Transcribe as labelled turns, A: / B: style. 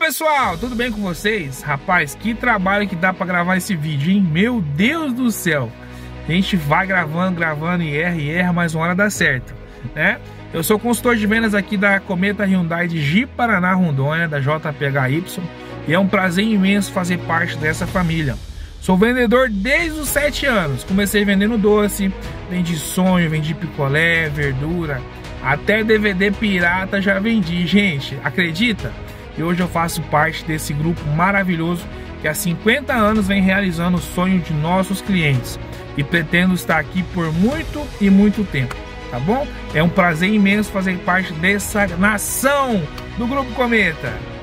A: Pessoal, tudo bem com vocês? Rapaz, que trabalho que dá pra gravar esse vídeo, hein? Meu Deus do céu! A gente vai gravando e erra, mas uma hora dá certo, né? Eu sou consultor de vendas aqui da Cometa Hyundai de Ji-Paraná, Rondônia, da JPHY, e é um prazer imenso fazer parte dessa família. Sou vendedor desde os 7 anos, comecei vendendo doce, vendi sonho, vendi picolé, verdura, até DVD pirata já vendi, gente, acredita? E hoje eu faço parte desse grupo maravilhoso que há 50 anos vem realizando o sonho de nossos clientes. E pretendo estar aqui por muito e muito tempo, tá bom? É um prazer imenso fazer parte dessa nação do Grupo Cometa.